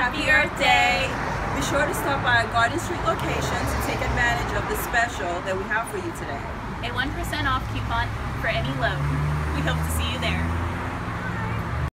Happy Earth Day! Be sure to stop by our Garden Street location to take advantage of the special that we have for you today. A 1% off coupon for any load. We hope to see you there.